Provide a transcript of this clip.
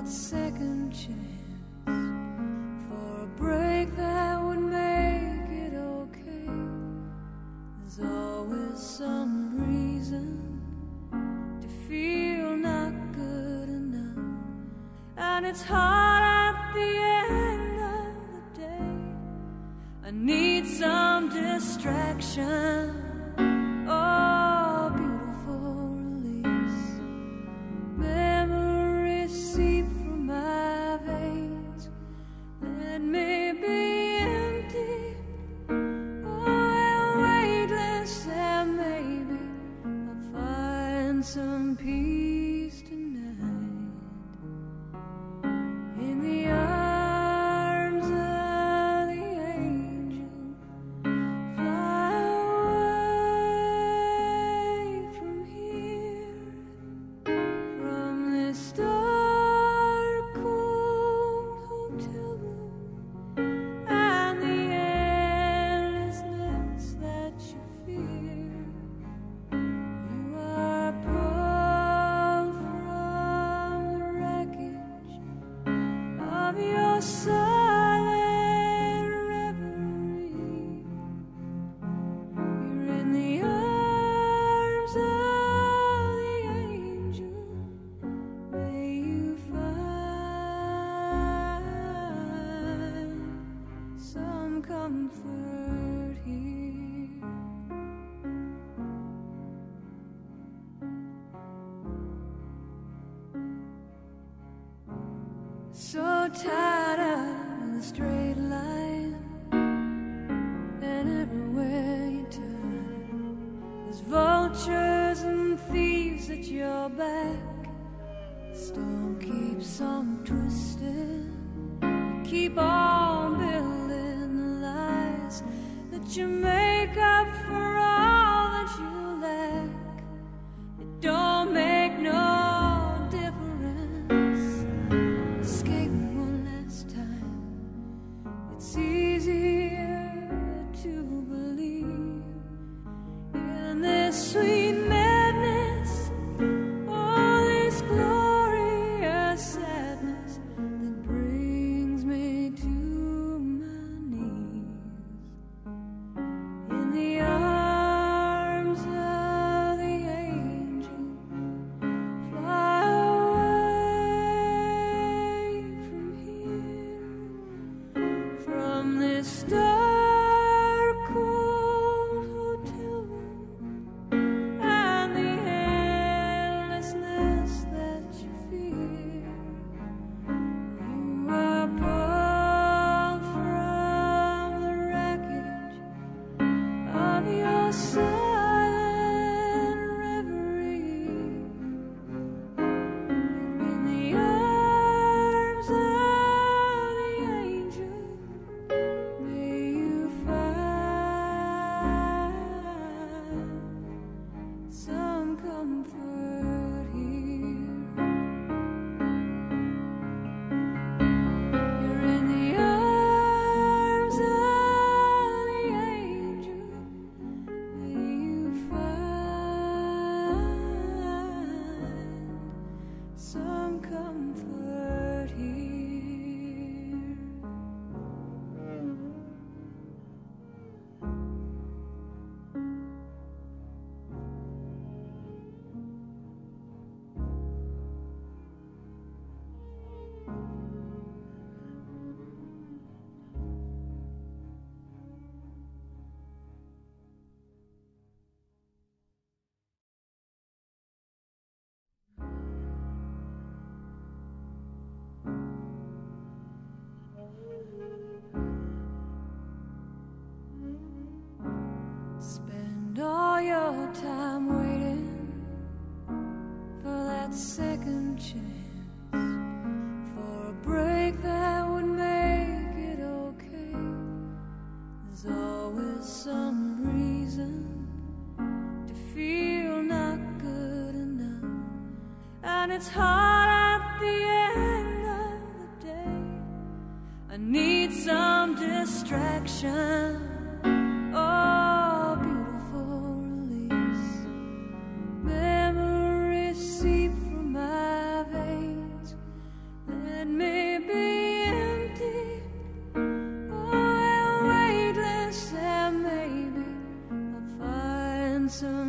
that second chance for a break that would make it okay. There's always some reason to feel not good enough, and it's hard at the end of the day. I need some distraction, oh, beautiful release. Memories seep from my veins. Let me be empty, oh, and weightless, and maybe I'll find some peace tonight in the arms of the angel. Fly away from here, from this dark, cold hotel room and the endlessness that you fear. You are pulled from the wreckage of your silent reverie. You're in the arms of the angel. May you find some comfort here. So tired of the straight line, and everywhere you turn, there's vultures and thieves at your back. The storm keeps on twisting. You keep on building the lies that you make up for all that you lack. It don't make no difference. Escape one last time. It's easier to believe in this sweet madness, all this glorious sadness that brings me to my knees. In the arms of the angel, fly away from here, from this dark, cold hotel room and the endlessness that you fear. You are pulled from the wreckage of your silent reverie. You're in the arms of the angel. May you find some comfort here. You're in the arms of the angel. May you find some comfort here. Spend all your time waiting for that second chance, for a break that would make it okay. There's always some reason to feel not good enough, and it's hard at the end of the day. I need some distraction, oh, beautiful release. Memories seep from my veins. ransom